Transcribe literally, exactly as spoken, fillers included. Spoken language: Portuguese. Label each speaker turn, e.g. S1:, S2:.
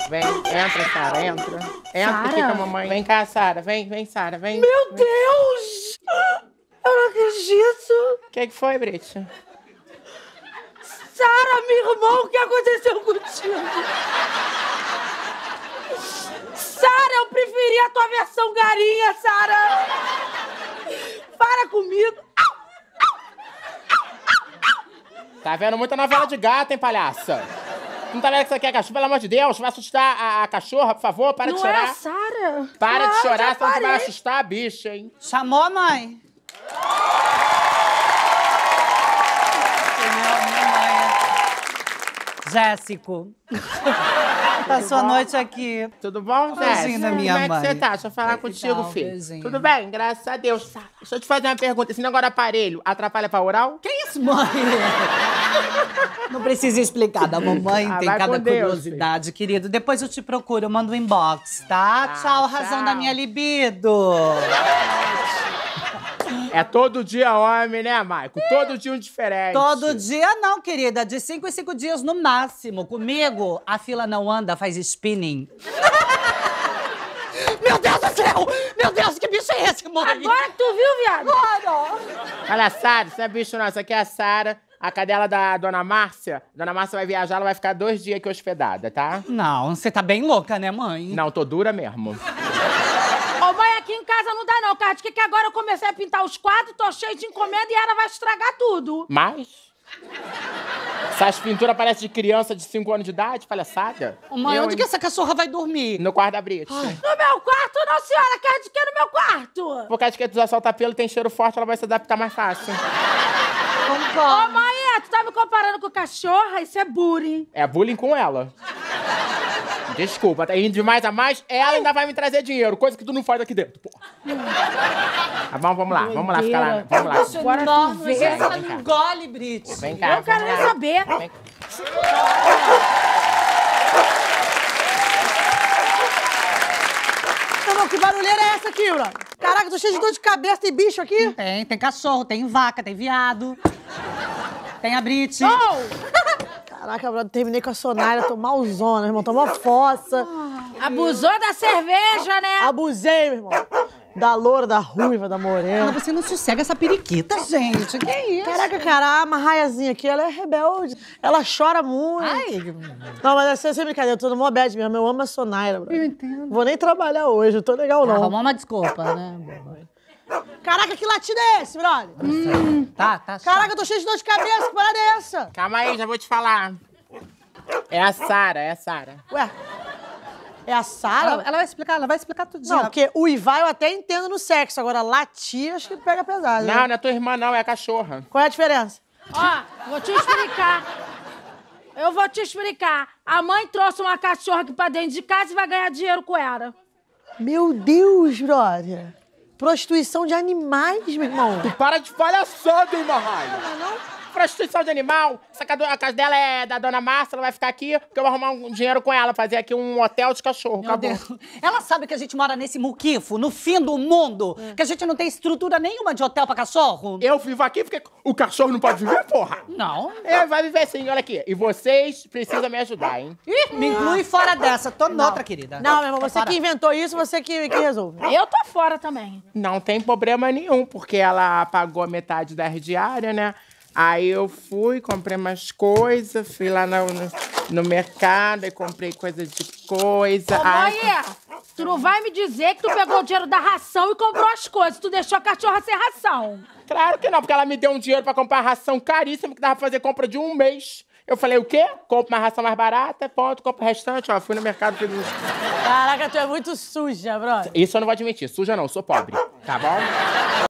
S1: Vem, entra, Sara, entra. Entra
S2: Sara?
S1: aqui com a mamãe. Vem cá, Sara, vem, vem, Sara, vem.
S2: Meu Deus! Eu não acredito!
S1: O que que foi, Brit?
S2: Sara, meu irmão, o que aconteceu contigo? Sara, eu preferi a tua versão garinha, Sara! Para comigo!
S1: Tá vendo muita novela de gato, hein, palhaça? Não tá vendo que você quer cachorro? Pelo amor de Deus, vai assustar a, a cachorra, por favor, para
S2: Não
S1: de chorar.
S2: é a Sara?
S1: Para
S2: Ah,
S1: de chorar,
S2: já
S1: senão você vai
S2: parei.
S1: assustar a bicha, hein?
S3: Chamou a mãe? Jéssico. Passou a noite aqui.
S1: Tudo bom, Zé?
S3: Beijinho da minha
S1: Como é
S3: mãe.
S1: que você tá? Deixa eu falar contigo,
S3: tal?
S1: filho.
S3: Beijinho.
S1: Tudo bem? Graças a Deus. Deixa eu te fazer uma pergunta. Esse negócio de aparelho atrapalha pra oral?
S3: Que isso, mãe? Não precisa explicar, da mamãe
S1: Ah,
S3: tem
S1: vai
S3: cada
S1: com Deus,
S3: curiosidade, querido. Depois eu te procuro, eu mando um inbox, tá?
S1: Tá,
S3: tchau, razão
S1: tchau.
S3: da minha libido.
S1: É todo dia homem, né, Maico? Todo dia um diferente.
S3: Todo dia não, querida. De cinco em cinco dias no máximo. Comigo, a fila não anda, faz spinning. Meu Deus do céu! Meu Deus, que bicho é esse, mãe?
S2: Agora que tu viu, viado?
S3: Agora!
S1: Olha, Sara, isso não é bicho não. Isso aqui é a Sara, a cadela da Dona Márcia. Dona Márcia vai viajar, ela vai ficar dois dias aqui hospedada, tá?
S3: Não, você tá bem louca, né, mãe?
S1: Não, tô dura mesmo.
S2: Ô, mãe, aqui em casa não dá não, cara. De que que agora eu comecei a pintar os quadros, tô cheio de encomenda e ela vai estragar tudo.
S1: Mas... essas pinturas parecem de criança de cinco anos de idade, palhaçada.
S3: Ô, mãe,
S1: Eu,
S3: onde
S1: hein?
S3: que essa cachorra vai dormir?
S1: No quarto da Brit.
S2: No meu quarto não, senhora. Quer de que no meu quarto?
S1: Por causa que tu já solta pelo, tem cheiro forte, ela vai se adaptar mais fácil.
S2: Ô, mãe, tu tá me comparando com cachorra? Isso é bullying.
S1: É bullying com ela. Desculpa, tá indo de mais a mais, ela ainda vai me trazer dinheiro, coisa que tu não faz aqui dentro, pô. Tá bom, vamos lá, vamos lá, ficar lá, vamos lá.
S3: Isso é
S2: Agora tu
S3: enorme,
S2: vê.
S3: ela
S1: Vem
S3: não
S1: cá.
S3: engole, Brit.
S1: Vem cá,
S2: Eu quero
S1: vamos
S2: nem
S1: lá.
S2: saber.
S1: Vem.
S4: Não, que barulheira é essa aqui, bro? Caraca, tô cheio de dor de cabeça, tem bicho aqui?
S3: Tem, tem cachorro, tem vaca, tem viado. Tem a Brit.
S4: Caraca, bro, terminei com a Sonária, tô malzona, irmão, tô uma fossa.
S2: Abusou da cerveja, né?
S4: Abusei, meu irmão. Da loura, da ruiva, da morena.
S3: Você não sossega essa periquita, gente. Que isso?
S4: Caraca, cara, a marraiazinha aqui, ela é rebelde. Ela chora muito.
S3: Ai,
S4: Não, mas é sem brincadeira, eu tô no mó bad mesmo. Eu amo a Sonaira, bro.
S3: eu entendo.
S4: Vou nem trabalhar hoje, não tô legal, não.
S3: Arrumou uma desculpa, né?
S4: Caraca, que latido é esse, brother?
S3: Tá, tá.
S4: Caraca, eu tô cheio de dor de cabeça, que parada é essa?
S1: Calma aí, já vou te falar. É a Sara, é a Sara.
S4: Ué, é a Sara?
S3: Ela, ela vai explicar, ela vai explicar tudinho.
S4: Não, porque uivar eu até entendo no sexo, agora latir acho que pega pesado. né?
S1: Não, não é tua irmã não, é a cachorra.
S4: Qual é a diferença?
S2: Ó, vou te explicar. Eu vou te explicar. A mãe trouxe uma cachorra aqui pra dentro de casa e vai ganhar dinheiro com ela.
S4: Meu Deus, brother. Prostituição de animais, meu irmão.
S1: Tu para de palhaçada, hein, Marraio? Não? Prostituição de animal. Essa cado- a casa dela é da Dona Márcia, ela vai ficar aqui, porque eu vou arrumar um dinheiro com ela, fazer aqui um hotel de cachorro.
S3: Meu
S1: Acabou.
S3: Deus. Ela sabe que a gente mora nesse muquifo, no fim do mundo, que a gente não tem estrutura nenhuma de hotel pra cachorro.
S1: Eu vivo aqui porque o cachorro não pode viver, porra.
S3: Não.
S1: É, vai viver sim, olha aqui. E vocês precisam me ajudar, hein?
S3: Ih, me inclui fora dessa. Tô noutra, querida.
S4: Não, meu irmão,
S3: Tô
S4: você
S3: fora.
S4: que inventou isso, você que, que resolve.
S2: Eu tô fora também.
S1: Não tem problema nenhum, porque ela pagou metade da diária, né? Aí eu fui, comprei umas coisas, fui lá no, no, no mercado e comprei coisa de coisa.
S2: Ô,
S1: Ai,
S2: mãe, tu não vai me dizer que tu pegou o dinheiro da ração e comprou as coisas. Tu deixou a cachorra sem ração.
S1: claro que não, porque ela me deu um dinheiro pra comprar ração caríssima que dava pra fazer compra de um mês. Eu falei, o quê? Compro uma ração mais barata, ponto, compro o restante, ó. Fui no mercado, fiz uns...
S4: Caraca, tu é muito suja, brother.
S1: Isso eu não vou admitir, suja não, sou pobre, tá bom?